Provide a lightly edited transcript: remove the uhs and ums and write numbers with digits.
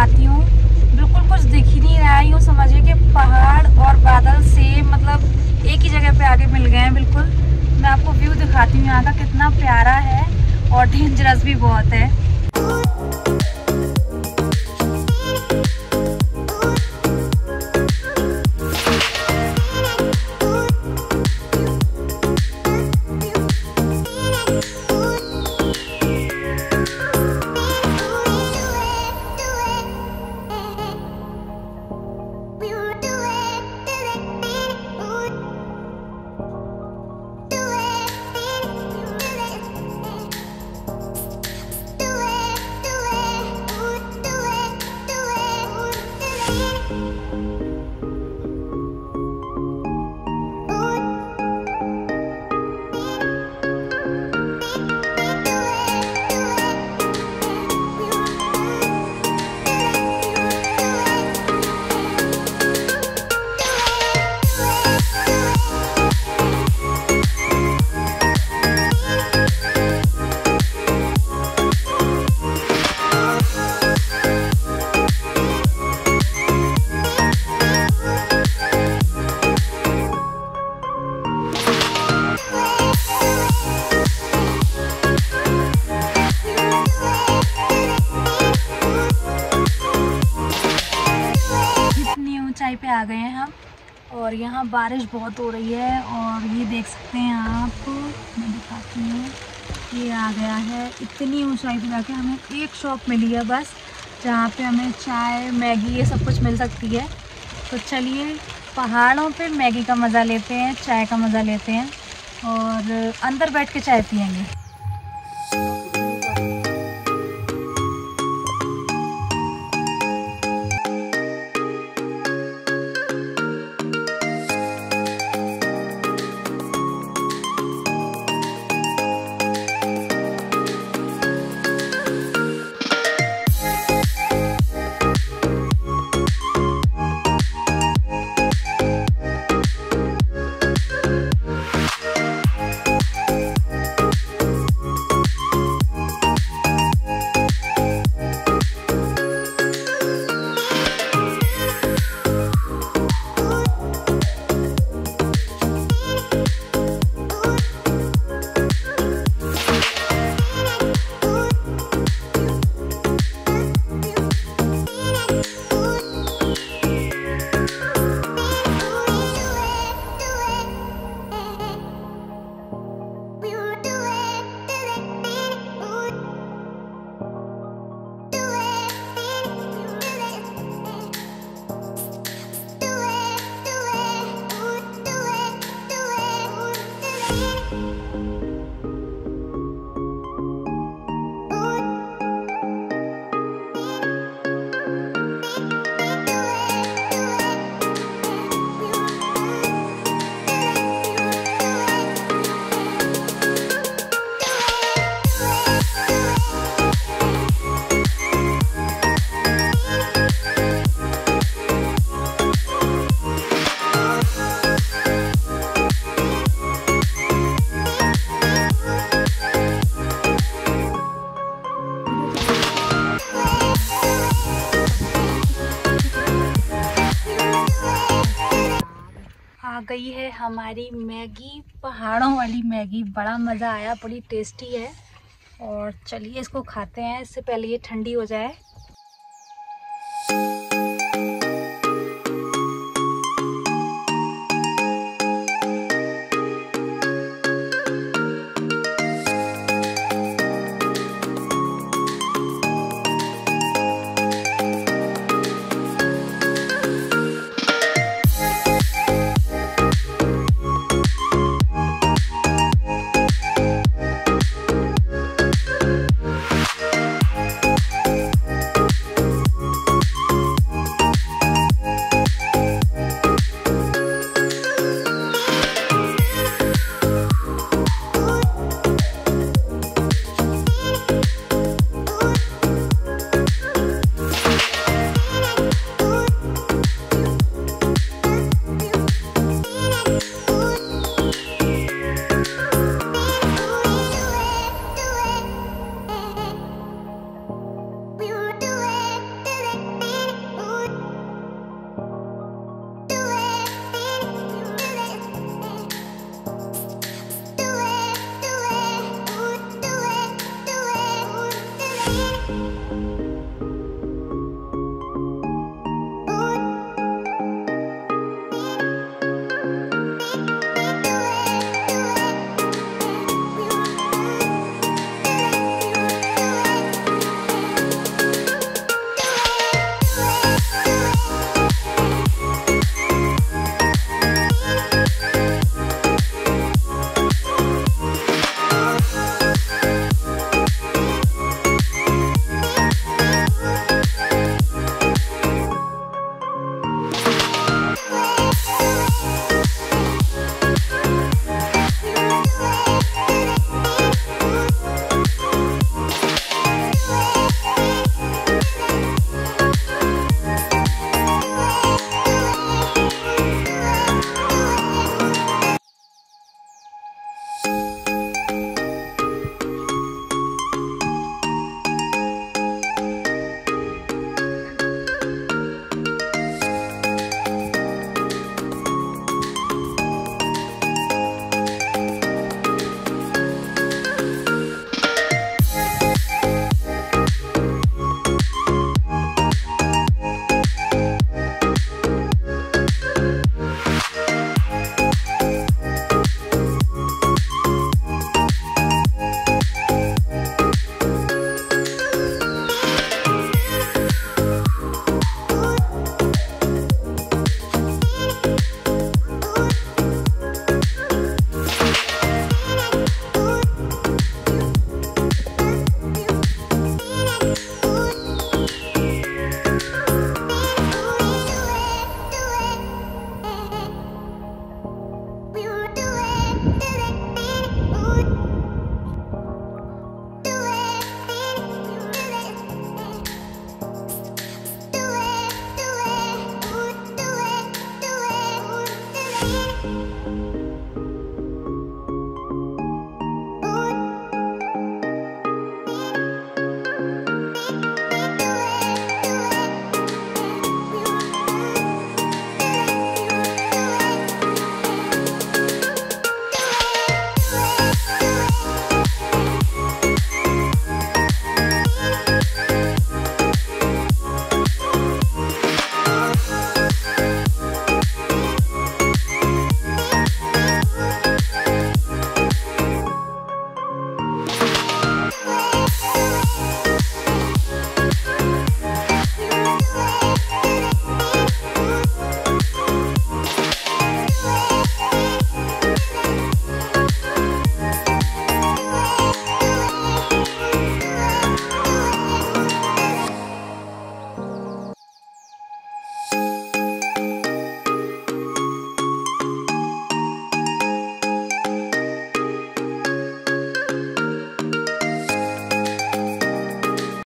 दिखाती हूँ। बिल्कुल कुछ दिख ही नहीं रहा है, यूँ समझिए कि पहाड़ और बादल से मतलब एक ही जगह पे आके मिल गए हैं बिल्कुल। मैं आपको व्यू दिखाती हूँ यहाँ का, कितना प्यारा है और डेंजरस भी बहुत है। पे आ गए हैं हम और यहाँ बारिश बहुत हो रही है और ये देख सकते हैं आप, मैं दिखाती हूँ, ये आ गया है। इतनी ऊंचाई पे जाके हमें एक शॉप मिली है बस, जहाँ पे हमें चाय मैगी ये सब कुछ मिल सकती है। तो चलिए पहाड़ों पे मैगी का मज़ा लेते हैं, चाय का मज़ा लेते हैं और अंदर बैठ के चाय पियेंगे। गई है हमारी मैगी, पहाड़ों वाली मैगी। बड़ा मज़ा आया, बड़ी टेस्टी है और चलिए इसको खाते हैं, इससे पहले ये ठंडी हो जाए। है।